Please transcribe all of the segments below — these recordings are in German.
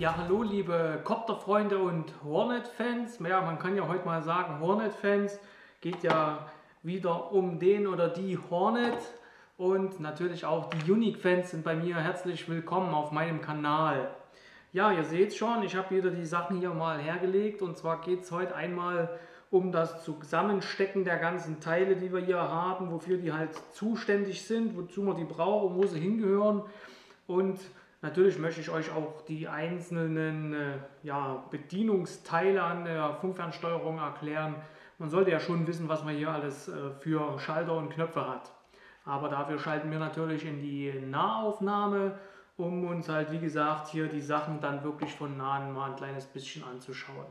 Ja, hallo liebe Copter-Freunde und Hornet-Fans. Ja, man kann ja heute mal sagen Hornet-Fans. Geht ja wieder um den oder die Hornet. Und natürlich auch die Unique-Fans sind bei mir herzlich willkommen auf meinem Kanal. Ja, ihr seht schon, ich habe wieder die Sachen hier mal hergelegt. Und zwar geht es heute einmal um das Zusammenstecken der ganzen Teile, die wir hier haben, wofür die halt zuständig sind, wozu man die braucht und wo sie hingehören. Und natürlich möchte ich euch auch die einzelnen Bedienungsteile an der Funkfernsteuerung erklären. Man sollte ja schon wissen, was man hier alles für Schalter und Knöpfe hat. Aber dafür schalten wir natürlich in die Nahaufnahme, um uns halt wie gesagt hier die Sachen dann wirklich von nahen mal ein kleines bisschen anzuschauen.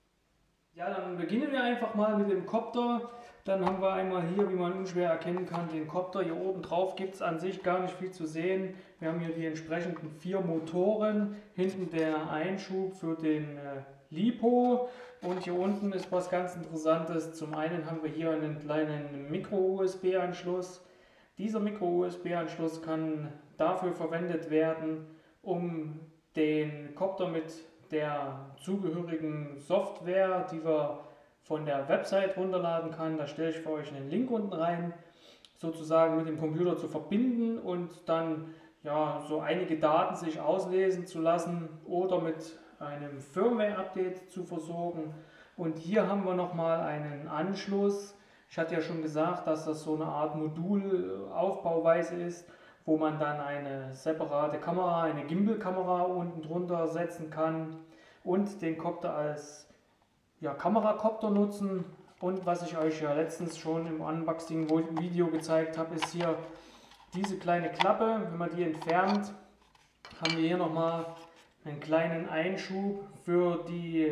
Ja, dann beginnen wir einfach mal mit dem Copter. Dann haben wir einmal hier, wie man unschwer erkennen kann, den Copter. Hier oben drauf gibt es an sich gar nicht viel zu sehen. Wir haben hier die entsprechenden 4 Motoren. Hinten der Einschub für den LiPo. Und hier unten ist was ganz Interessantes. Zum einen haben wir hier einen kleinen Micro-USB-Anschluss. Dieser Micro-USB-Anschluss kann dafür verwendet werden, um den Copter mit der zugehörigen Software, die wir von der Website runterladen kann, da stelle ich für euch einen Link unten rein, sozusagen mit dem Computer zu verbinden und dann ja so einige Daten sich auslesen zu lassen oder mit einem Firmware-Update zu versorgen. Und hier haben wir nochmal einen Anschluss. Ich hatte ja schon gesagt, dass das so eine Art Modulaufbauweise ist, wo man dann eine separate Kamera, eine Gimbal-Kamera unten drunter setzen kann und den Copter als Kameracopter nutzen. Und was ich euch ja letztens schon im Unboxing-Video gezeigt habe, ist hier diese kleine Klappe. Wenn man die entfernt, haben wir hier nochmal einen kleinen Einschub für die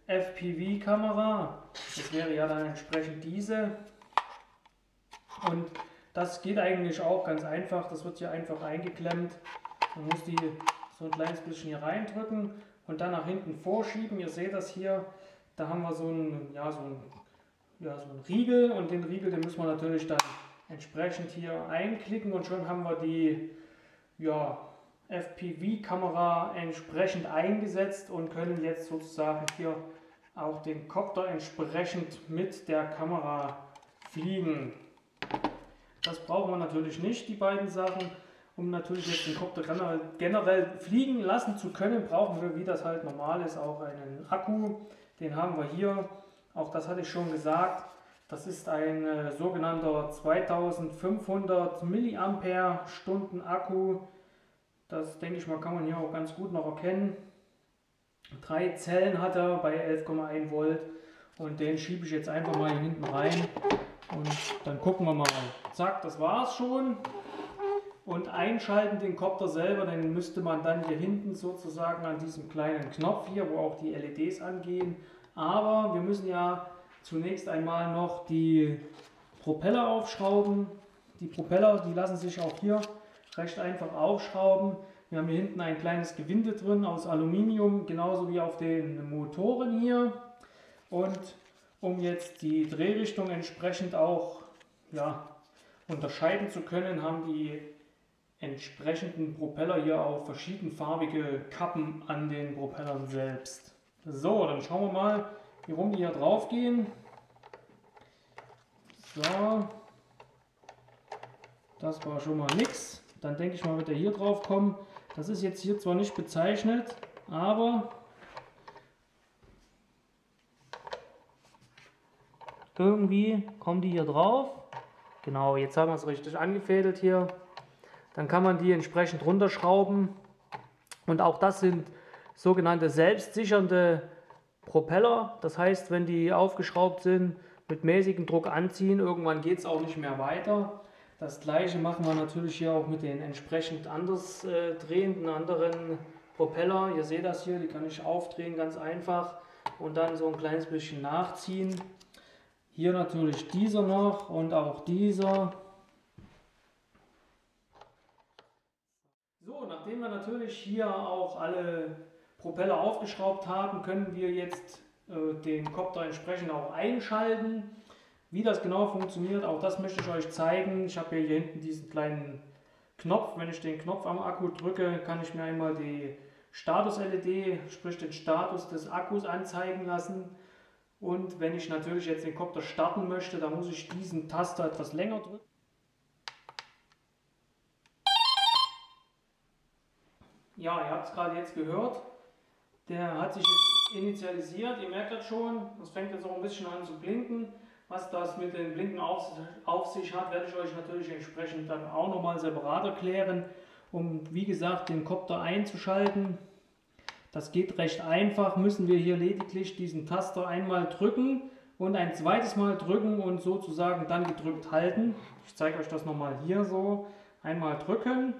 FPV-Kamera. Das wäre ja dann entsprechend diese. Und das geht eigentlich auch ganz einfach. Das wird hier einfach eingeklemmt. Man muss die so ein kleines bisschen hier reindrücken und dann nach hinten vorschieben. Ihr seht das hier. Da haben wir so einen Riegel und den Riegel, den müssen wir natürlich dann entsprechend hier einklicken und schon haben wir die FPV-Kamera entsprechend eingesetzt und können jetzt sozusagen hier auch den Copter entsprechend mit der Kamera fliegen. Das brauchen wir natürlich nicht, die beiden Sachen. Um natürlich jetzt den Copter generell fliegen lassen zu können, brauchen wir, wie das halt normal ist, auch einen Akku. Den haben wir hier. Auch das hatte ich schon gesagt. Das ist ein sogenannter 2500 mAh Akku. Das denke ich mal, kann man hier auch ganz gut noch erkennen. 3 Zellen hat er bei 11,1 Volt. Und den schiebe ich jetzt einfach mal hier hinten rein. Und dann gucken wir mal. Zack, das war's schon. Und einschalten den Copter selber, den müsste man dann hier hinten sozusagen an diesem kleinen Knopf hier, wo auch die LEDs angehen. Aber wir müssen ja zunächst einmal noch die Propeller aufschrauben. Die Propeller, die lassen sich auch hier recht einfach aufschrauben. Wir haben hier hinten ein kleines Gewinde drin aus Aluminium, genauso wie auf den Motoren hier. Und um jetzt die Drehrichtung entsprechend auch unterscheiden zu können, haben die entsprechenden Propeller hier auch verschiedenfarbige Kappen an den Propellern selbst. So, dann schauen wir mal, wie rum die hier drauf gehen. So, das war schon mal nix. Dann denke ich mal, wird er hier drauf kommen. Das ist jetzt hier zwar nicht bezeichnet, aber irgendwie kommen die hier drauf. Genau, jetzt haben wir es richtig angefädelt hier. Dann kann man die entsprechend runterschrauben. Und auch das sind sogenannte selbstsichernde Propeller. Das heißt, wenn die aufgeschraubt sind, mit mäßigem Druck anziehen, irgendwann geht es auch nicht mehr weiter. Das gleiche machen wir natürlich hier auch mit den entsprechend anders drehenden anderen Propeller. Ihr seht das hier, die kann ich aufdrehen, ganz einfach. Und dann so ein kleines bisschen nachziehen. Hier natürlich dieser noch und auch dieser. So, nachdem wir natürlich hier auch alle Propeller aufgeschraubt haben, können wir jetzt den Copter entsprechend auch einschalten. Wie das genau funktioniert, auch das möchte ich euch zeigen. Ich habe hier hinten diesen kleinen Knopf. Wenn ich den Knopf am Akku drücke, kann ich mir einmal die Status-LED, sprich den Status des Akkus anzeigen lassen. Und wenn ich natürlich jetzt den Kopter starten möchte, dann muss ich diesen Taster etwas länger drücken. Ja, ihr habt es gerade jetzt gehört. Der hat sich jetzt initialisiert. Ihr merkt das schon. Das fängt jetzt auch ein bisschen an zu blinken. Was das mit den Blinken auf sich hat, werde ich euch natürlich entsprechend dann auch nochmal separat erklären, um wie gesagt den Kopter einzuschalten. Das geht recht einfach, müssen wir hier lediglich diesen Taster einmal drücken und ein zweites Mal drücken und sozusagen dann gedrückt halten. Ich zeige euch das nochmal hier so. Einmal drücken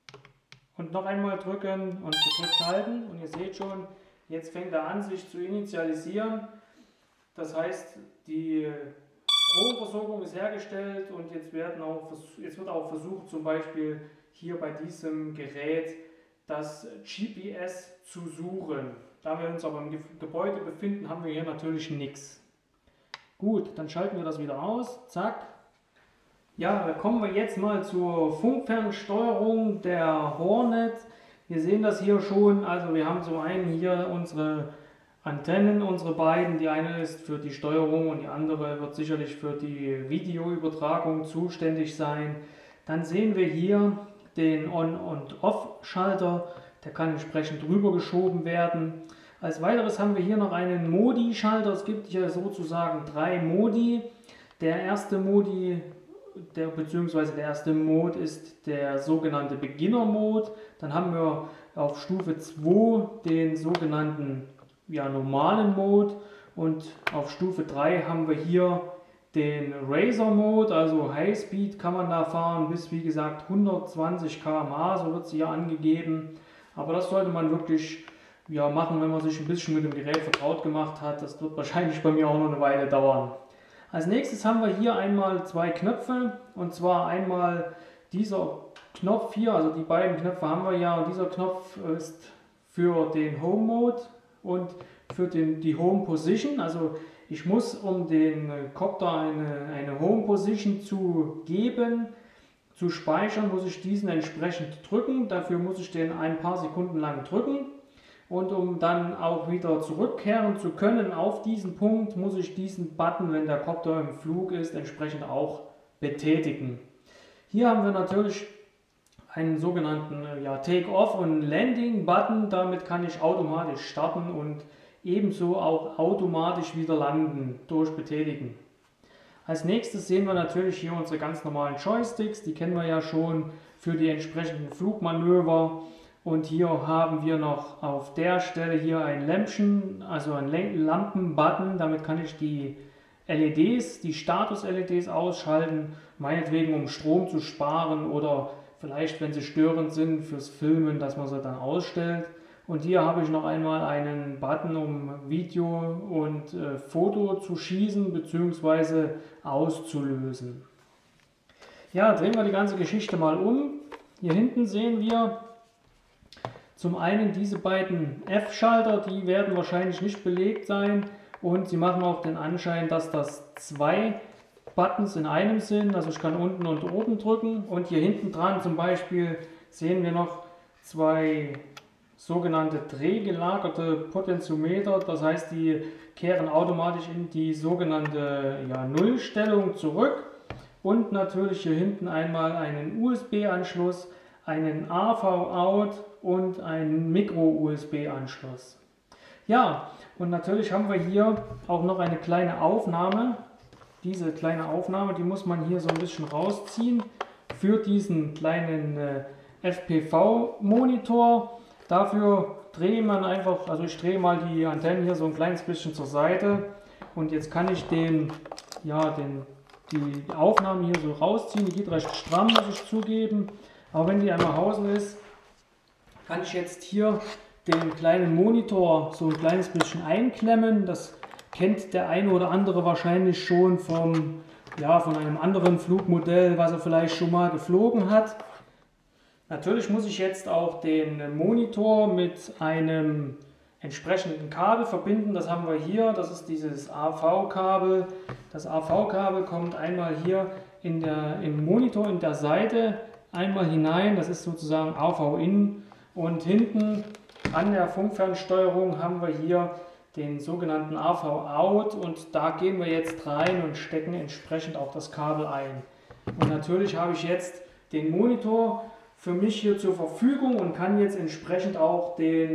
und noch einmal drücken und gedrückt halten. Und ihr seht schon, jetzt fängt er an sich zu initialisieren. Das heißt, die Stromversorgung ist hergestellt und jetzt wird auch versucht, zum Beispiel hier bei diesem Gerät das GPS zu suchen. Da wir uns aber im Gebäude befinden, haben wir hier natürlich nichts. Gut, dann schalten wir das wieder aus. Zack. Ja, da kommen wir jetzt mal zur Funkfernsteuerung der Hornet. Wir sehen das hier schon. Also wir haben zum einen hier unsere Antennen, unsere beiden. Die eine ist für die Steuerung und die andere wird sicherlich für die Videoübertragung zuständig sein. Dann sehen wir hier den On- und Off-Schalter, der kann entsprechend rübergeschoben werden. Als weiteres haben wir hier noch einen Modi-Schalter. Es gibt hier sozusagen 3 Modi. Der erste Modi, beziehungsweise der erste Mode ist der sogenannte Beginner-Mode. Dann haben wir auf Stufe 2 den sogenannten normalen Mode und auf Stufe 3 haben wir hier den Racer Mode, also High Speed kann man da fahren bis wie gesagt 120 km/h, so wird es hier angegeben. Aber das sollte man wirklich machen, wenn man sich ein bisschen mit dem Gerät vertraut gemacht hat. Das wird wahrscheinlich bei mir auch noch eine Weile dauern. Als nächstes haben wir hier einmal 2 Knöpfe und zwar einmal dieser Knopf hier, also die beiden Knöpfe haben wir ja und dieser Knopf ist für den Home Mode und für die Home Position. Also ich muss, um den Kopter eine Home Position zu geben, zu speichern, muss ich diesen entsprechend drücken. Dafür muss ich den ein paar Sekunden lang drücken. Und um dann auch wieder zurückkehren zu können auf diesen Punkt, muss ich diesen Button, wenn der Kopter im Flug ist, entsprechend auch betätigen. Hier haben wir natürlich einen sogenannten Take-Off- und Landing-Button. Damit kann ich automatisch starten und ebenso auch automatisch wieder landen durch Betätigen. Als nächstes sehen wir natürlich hier unsere ganz normalen Joysticks. Die kennen wir ja schon für die entsprechenden Flugmanöver. Und hier haben wir noch auf der Stelle hier ein Lämpchen, also ein Lampen-Button. Damit kann ich die LEDs, die Status-LEDs ausschalten, meinetwegen um Strom zu sparen oder vielleicht, wenn sie störend sind, fürs Filmen, dass man sie dann ausstellt. Und hier habe ich noch einmal einen Button, um Video und Foto zu schießen bzw. auszulösen. Ja, drehen wir die ganze Geschichte mal um. Hier hinten sehen wir zum einen diese beiden F-Schalter, die werden wahrscheinlich nicht belegt sein und sie machen auch den Anschein, dass das 2 Buttons in einem sind. Also ich kann unten und oben drücken und hier hinten dran zum Beispiel sehen wir noch 2 sogenannte drehgelagerte Potentiometer. Das heißt, die kehren automatisch in die sogenannte Nullstellung zurück. Und natürlich hier hinten einmal einen USB-Anschluss, einen AV-Out und einen Micro-USB-Anschluss. Ja, und natürlich haben wir hier auch noch eine kleine Aufnahme. Diese kleine Aufnahme, die muss man hier so ein bisschen rausziehen für diesen kleinen FPV-Monitor. Dafür drehe man einfach, also ich drehe mal die Antennen hier so ein kleines bisschen zur Seite und jetzt kann ich die Aufnahme hier so rausziehen. Die geht recht stramm, muss ich zugeben, aber wenn die einmal außen ist, kann ich jetzt hier den kleinen Monitor so ein kleines bisschen einklemmen. Das kennt der eine oder andere wahrscheinlich schon von einem anderen Flugmodell, was er vielleicht schon mal geflogen hat. Natürlich muss ich jetzt auch den Monitor mit einem entsprechenden Kabel verbinden. Das haben wir hier, das ist dieses AV-Kabel. Das AV-Kabel kommt einmal hier im Monitor in der Seite einmal hinein, das ist sozusagen AV-In und hinten An der Funkfernsteuerung haben wir hier den sogenannten AV-Out und da gehen wir jetzt rein und stecken entsprechend auch das Kabel ein. Und natürlich habe ich jetzt den Monitor für mich hier zur Verfügung und kann jetzt entsprechend auch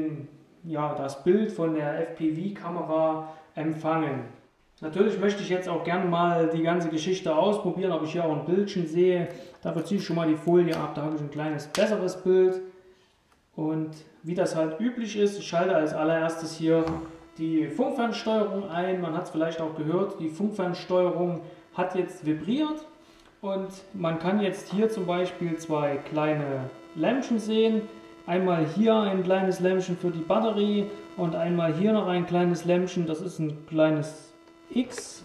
das Bild von der FPV-Kamera empfangen. Natürlich möchte ich jetzt auch gerne mal die ganze Geschichte ausprobieren, ob ich hier auch ein Bildchen sehe. Dafür ziehe ich schon mal die Folie ab, da habe ich ein kleines besseres Bild. Und wie das halt üblich ist, ich schalte als allererstes hier die Funkfernsteuerung ein. Man hat es vielleicht auch gehört, die Funkfernsteuerung hat jetzt vibriert. Und man kann jetzt hier zum Beispiel zwei kleine Lämpchen sehen. Einmal hier ein kleines Lämpchen für die Batterie und einmal hier noch ein kleines Lämpchen, das ist ein kleines X.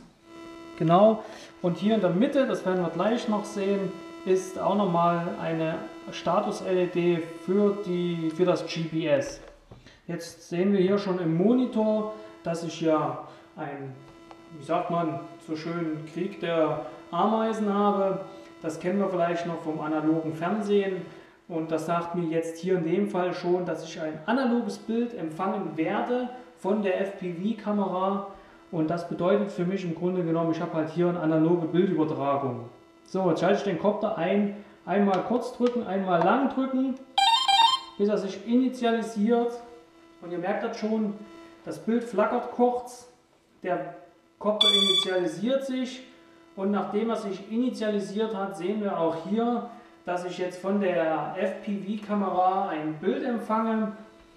Genau. Und hier in der Mitte, das werden wir gleich noch sehen, ist auch nochmal eine Status-LED für das GPS. Jetzt sehen wir hier schon im Monitor, dass ich ja ein, wie sagt man, so schön Krieg der Ameisen habe. Das kennen wir vielleicht noch vom analogen Fernsehen. Und das sagt mir jetzt hier in dem Fall schon, dass ich ein analoges Bild empfangen werde von der FPV-Kamera. Und das bedeutet für mich im Grunde genommen, ich habe halt hier eine analoge Bildübertragung. So, jetzt schalte ich den Kopter ein. Einmal kurz drücken, einmal lang drücken, bis er sich initialisiert. Und ihr merkt das schon, das Bild flackert kurz. Der Kopter initialisiert sich. Und nachdem er sich initialisiert hat, sehen wir auch hier, dass ich jetzt von der FPV-Kamera ein Bild empfange.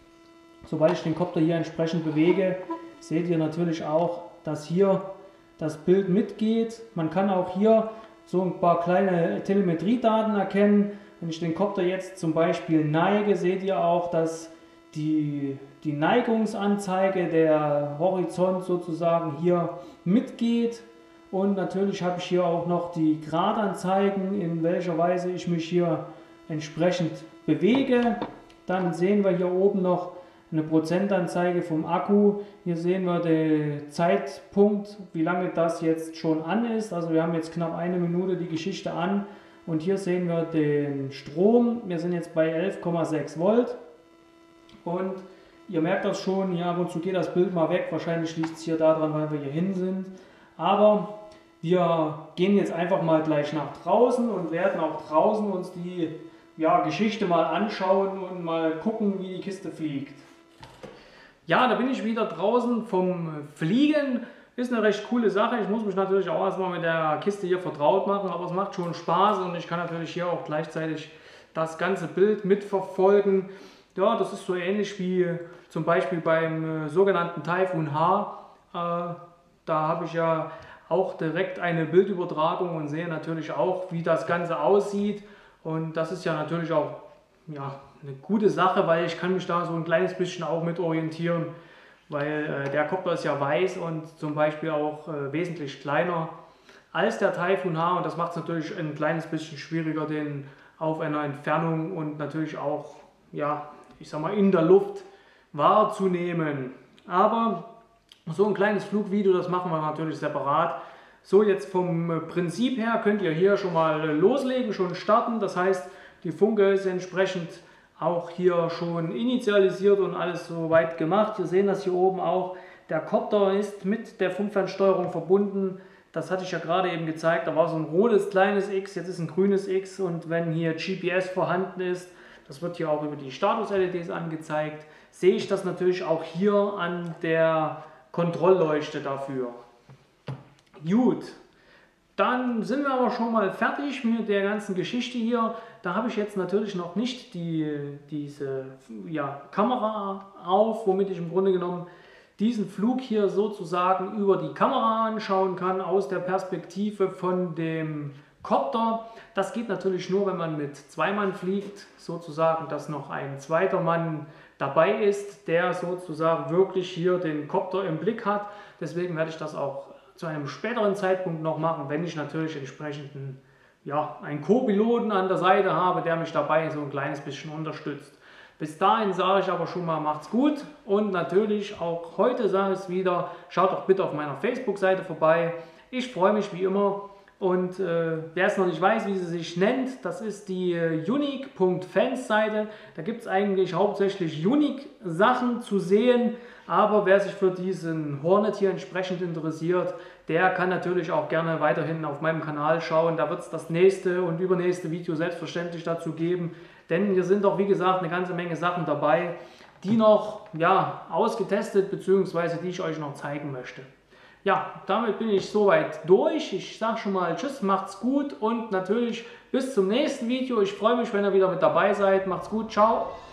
Sobald ich den Kopter hier entsprechend bewege, seht ihr natürlich auch, dass hier das Bild mitgeht. Man kann auch hier so ein paar kleine Telemetriedaten erkennen. Wenn ich den Kopter jetzt zum Beispiel neige, seht ihr auch, dass die Neigungsanzeige, der Horizont sozusagen hier mitgeht. Und natürlich habe ich hier auch noch die Gradanzeigen, in welcher Weise ich mich hier entsprechend bewege. Dann sehen wir hier oben noch eine Prozentanzeige vom Akku. Hier sehen wir den Zeitpunkt, wie lange das jetzt schon an ist. Also wir haben jetzt knapp eine Minute die Geschichte an. Und hier sehen wir den Strom. Wir sind jetzt bei 11,6 Volt. Und ihr merkt das schon, hier ab und zu geht das Bild mal weg. Wahrscheinlich liegt es hier daran, weil wir hier hin sind. Aber wir gehen jetzt einfach mal gleich nach draußen und werden auch draußen uns die Geschichte mal anschauen und mal gucken, wie die Kiste fliegt. Ja, da bin ich wieder draußen vom Fliegen. Ist eine recht coole Sache. Ich muss mich natürlich auch erstmal mit der Kiste hier vertraut machen, aber es macht schon Spaß und ich kann natürlich hier auch gleichzeitig das ganze Bild mitverfolgen. Ja, das ist so ähnlich wie zum Beispiel beim sogenannten Taifun H. Da habe ich ja auch direkt eine Bildübertragung und sehe natürlich auch, wie das Ganze aussieht. Und das ist ja natürlich auch eine gute Sache, weil ich kann mich da so ein kleines bisschen auch mit orientieren, weil der Kopter ist ja weiß und zum Beispiel auch wesentlich kleiner als der Taifun H und das macht es natürlich ein kleines bisschen schwieriger, den auf einer Entfernung und natürlich auch, ich sag mal, in der Luft wahrzunehmen. Aber so ein kleines Flugvideo, das machen wir natürlich separat. So, jetzt vom Prinzip her könnt ihr hier schon mal loslegen, schon starten. Das heißt, die Funke ist entsprechend auch hier schon initialisiert und alles soweit gemacht. Wir sehen das hier oben auch. Der Kopter ist mit der Funkfernsteuerung verbunden. Das hatte ich ja gerade eben gezeigt. Da war so ein rotes kleines X, jetzt ist ein grünes X. Und wenn hier GPS vorhanden ist, das wird hier auch über die Status-LEDs angezeigt, sehe ich das natürlich auch hier an der Kontrollleuchte dafür. Gut, dann sind wir aber schon mal fertig mit der ganzen Geschichte hier. Da habe ich jetzt natürlich noch nicht diese Kamera auf, womit ich im Grunde genommen diesen Flug hier sozusagen über die Kamera anschauen kann, aus der Perspektive von dem Kopter. Das geht natürlich nur, wenn man mit zwei Mann fliegt, sozusagen, dass noch ein zweiter Mann dabei ist, der sozusagen wirklich hier den Kopter im Blick hat. Deswegen werde ich das auch zu einem späteren Zeitpunkt noch machen, wenn ich natürlich entsprechend einen Co-Piloten an der Seite habe, der mich dabei so ein kleines bisschen unterstützt. Bis dahin sage ich aber schon mal, macht's gut und natürlich auch heute sage ich es wieder, schaut doch bitte auf meiner Facebook-Seite vorbei. Ich freue mich wie immer Und wer es noch nicht weiß, wie sie sich nennt, das ist die unique.fans-Seite. Da gibt es eigentlich hauptsächlich Unique-Sachen zu sehen, aber wer sich für diesen Hornet hier entsprechend interessiert, der kann natürlich auch gerne weiterhin auf meinem Kanal schauen. Da wird es das nächste und übernächste Video selbstverständlich dazu geben, denn hier sind auch, wie gesagt, eine ganze Menge Sachen dabei, die noch ausgetestet bzw. die ich euch noch zeigen möchte. Ja, damit bin ich soweit durch. Ich sage schon mal Tschüss, macht's gut und natürlich bis zum nächsten Video. Ich freue mich, wenn ihr wieder mit dabei seid. Macht's gut, ciao.